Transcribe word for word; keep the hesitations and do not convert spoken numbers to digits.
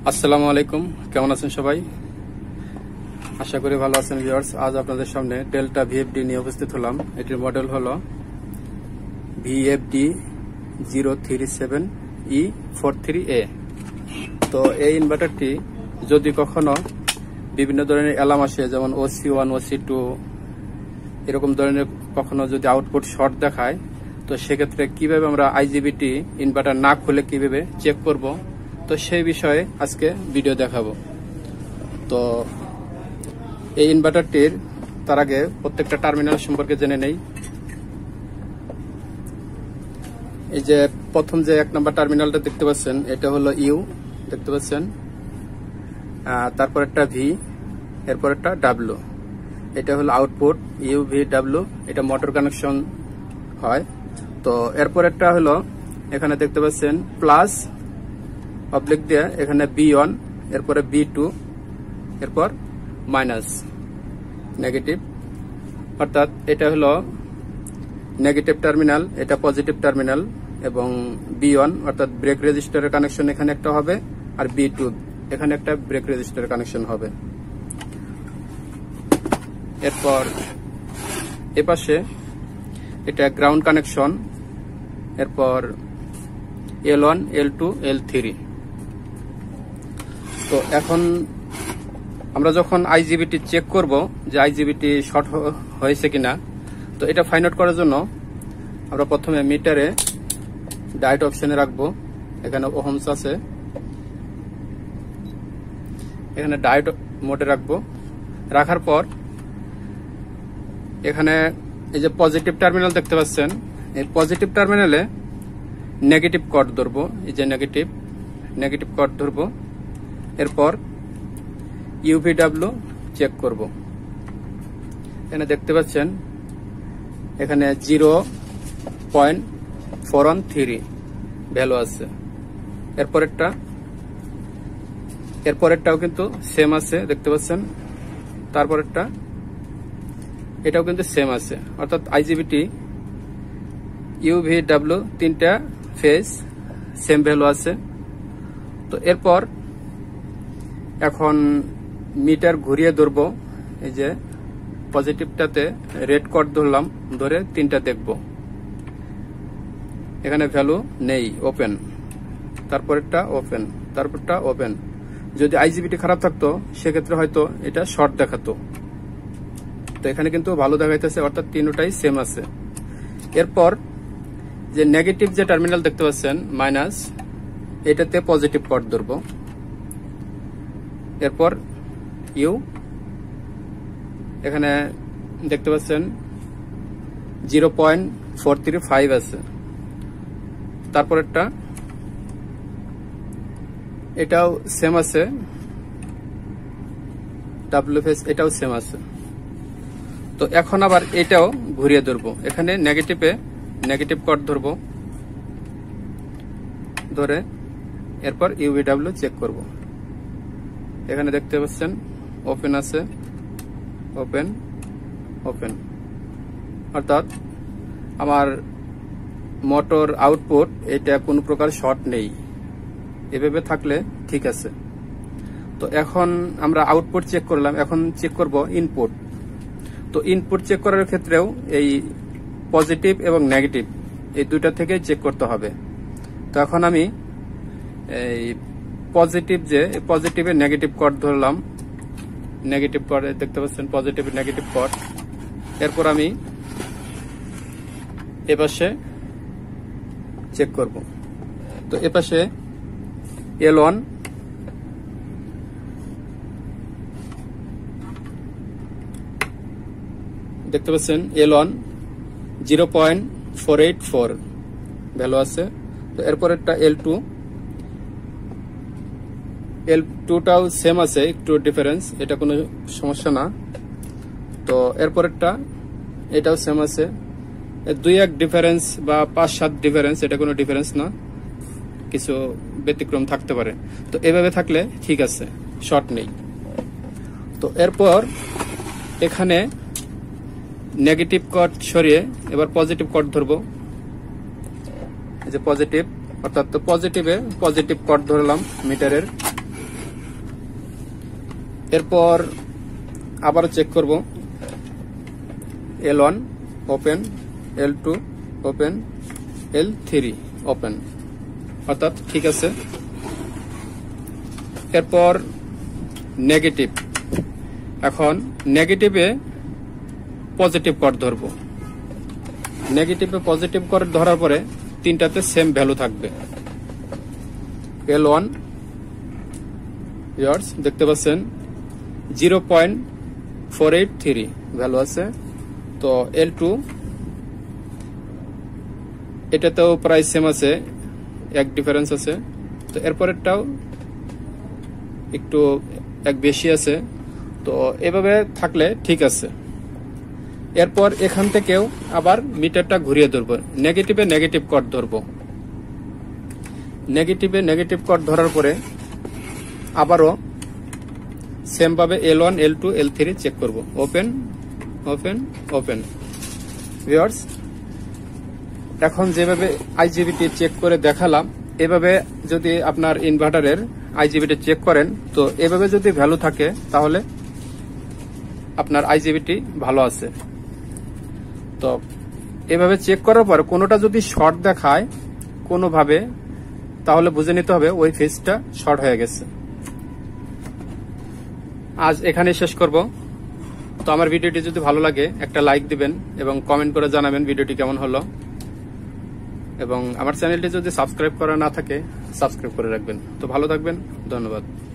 আসসালামু আলাইকুম, কেমন আছেন সবাই? আশা করি ভালো আছেন ভিউয়ার্স। আজ আপনাদের সামনে ডেল্টা ভিএফডি নিয়ে উপস্থিত হলাম। এটির মডেল হলো VFD zero three seven E four three A. তো এই ইনভার্টারটি যদি কখনো বিভিন্ন ধরনের অ্যালার্ম আসে, যেমন ওসি ওয়ান ওসি টু এরকম ধরনের কখনো যদি আউটপুট শর্ট দেখায়, তো সেক্ষেত্রে কিভাবে আমরা আইজিবিটি ইনভার্টার না খুলে কিভাবে চেক করব, তো সেই বিষয়ে আজকে ভিডিও দেখাবো। তো এই ইনভার্টারটির তার আগে প্রত্যেকটা টার্মিনাল সম্পর্কে জেনে নেই। এই যে প্রথম যে এক নম্বর টার্মিনালটা দেখতে পাচ্ছেন, এটা হলো ইউ দেখতে পাচ্ছেন, তারপর একটা ভি, এরপর একটা ডাব্লু। এটা হলো আউটপুট ইউ ভি ডাব্লু, এটা মোটর কানেকশন হয়। তো এরপর একটা হলো এখানে দেখতে পাচ্ছেন প্লাস অবলিক দিয়ে এখানে বি ওয়ান, এরপরে বি টু, এরপর মাইনাস নেগেটিভ, অর্থাৎ এটা হলো নেগেটিভ টার্মিনাল, এটা পজিটিভ টার্মিনাল, এবং বি ওয়ান অর্থাৎ ব্রেক রেজিস্টারের কানেকশন এখানে একটা হবে, আর বি টু এখানে একটা ব্রেক রেজিস্টারের কানেকশন হবে। এরপর এপাশে এটা গ্রাউন্ড কানেকশন, এরপর L one L two L three. তো এখন আমরা যখন আইজিবিটি চেক করব যে আইজিবিটি শর্ট হয়েছে কিনা, তো এটা ফাইন্ড আউট করার জন্য আমরা প্রথমে মিটারে ডায়োড অপশনে রাখবো। এখানে ওহমস আছে, এখানে ডায়োড মোডে রাখবো। রাখার পর এখানে এই যে পজিটিভ টার্মিনাল দেখতে পাচ্ছেন, এই পজিটিভ টার্মিনালে নেগেটিভ কর্ড ধরবো, এই যে নেগেটিভ নেগেটিভ কর্ড ধরবো। এরপর ইউভিডাব্লিউ চেক করব। এখানে দেখতে পাচ্ছেন এখানে zero point four one three value আছে। এরপরেরটা এরপরেরটাও কিন্তু সেম আছে দেখতে পাচ্ছেন। তারপরেরটা এটাও কিন্তু সেম আছে, অর্থাৎ আইজিবিটি ইউভিডাব্লিউ তিনটা ফেজ সেম ভ্যালু আছে। তো এরপর এখন মিটার ঘুরিয়ে ধরবো, এই যে পজিটিভটাতে রেড কর্ড ধরলাম, ধরে তিনটা দেখব, এখানে ভ্যালু নেই, ওপেন। তারপরেরটা ওপেন, তারপরটা ওপেন। যদি আইজিবিটি খারাপ থাকতো সেক্ষেত্রে হয়তো এটা শর্ট দেখাতো। তো এখানে কিন্তু ভালো দেখাইতেছে, অর্থাৎ তিনটাই সেম আছে। এরপর যে নেগেটিভ যে টার্মিনাল দেখতে পাচ্ছেন মাইনাস, এটাতে পজিটিভ কর্ড ধরবো। এরপর ইউ, এখানে দেখতে পাচ্ছেন zero point four three five আছে। তারপরেরটা এটাও সেম আছে, ডাব্লিউ ফেস এটাও সেম আছে। তো এখন আবার এটাও ঘুরিয়ে ধরবো, এখানে নেগেটিভে নেগেটিভ কর্ড ধরবো, ধরে এরপর ইউভিডাব্লিউ চেক করব। এখানে দেখতে পাচ্ছেন ওপেন আছে, ওপেন ওপেন, অর্থাৎ আমার মোটর আউটপুট এটা কোনো প্রকার শর্ট নেই। এভাবে থাকলে ঠিক আছে। তো এখন আমরা আউটপুট চেক করলাম, এখন চেক করব ইনপুট। তো ইনপুট চেক করার ক্ষেত্রেও এই পজিটিভ এবং নেগেটিভ এই দুইটা থেকে চেক করতে হবে। তো এখন আমি এই পজিটিভ যে পজিটিভে নেগেটিভ কর্ড ধরলাম, নেগেটিভ কর্ড দেখতে পাচ্ছেন পজিটিভ নেগেটিভ কর্ড। এরপর আমি এপাশে চেক করব। তো এপাশে এল ওয়ান, দেখতে পাচ্ছেন L one zero point four eight four value আছে। তো এরপরেরটা এল টু, এল টুটাও সেম আছে, একটু ডিফারেন্স, এটা কোনো সমস্যা না। তো এরপরেরটা এটাও সেম আছে, দুই এক ডিফারেন্স বা পাঁচ সাত ডিফারেন্স, এটা কোনো ডিফারেন্স না, কিছু ব্যতিক্রম থাকতে পারে। তো এভাবে থাকলে ঠিক আছে, শর্ট নেই। তো এরপর এখানে নেগেটিভ কর্ড সরিয়ে এবার পজিটিভ কর্ড ধরবো, এই যে পজিটিভ, অর্থাৎ পজিটিভে পজিটিভ কর্ড ধরলাম মিটারের। এরপর আবারও চেক করব L one open, L two open, L three open, অর্থাৎ ঠিক আছে। এরপর নেগেটিভ, এখন নেগেটিভে পজিটিভ কর্ড ধরবো। নেগেটিভে পজিটিভ কর্ড ধরার পরে তিনটাতে সেম ভ্যালু থাকবে। এল ওয়ান ইয়ার্স দেখতে পাচ্ছেন zero point four eight three value আছে। তো এল টু এটাতেও প্রায় সেম আছে, এক ডিফারেন্স আছে। তো এরপরেরটাও একটু এক বেশি আছে। তো এভাবে থাকলে ঠিক আছে। এরপর এখান থেকেও আবার মিটারটা ঘুরিয়ে ধরবো, নেগেটিভে নেগেটিভ কর্ড ধরবো। নেগেটিভে নেগেটিভ কর্ড ধরার পরে আবারও সেম ভাবে L one, L two, L three check করব। Open open open. ভিউয়ার্স, এখন যেভাবে আইজিবিটি চেক করে দেখালাম, এভাবে যদি আপনার ইনভার্টারের আইজিবিটি চেক করেন, তো এভাবে যদি ভ্যালু থাকে তাহলে আপনার আইজিবিটি ভালো আছে। তো এভাবে চেক করার পর কোনোটা যদি শর্ট দেখায় কোনোভাবে, তাহলে বুঝে নিতে হবে ওই ফেজটা শর্ট হয়ে গেছে। আজ এখানে শেষ করব। তো আমার ভিডিওটি যদি ভালো লাগে একটা লাইক দিবেন এবং কমেন্ট করে জানাবেন ভিডিওটি কেমন হলো, এবং আমার চ্যানেলটি যদি সাবস্ক্রাইব করা না থাকে সাবস্ক্রাইব করে রাখবেন। তো ভালো থাকবেন, ধন্যবাদ।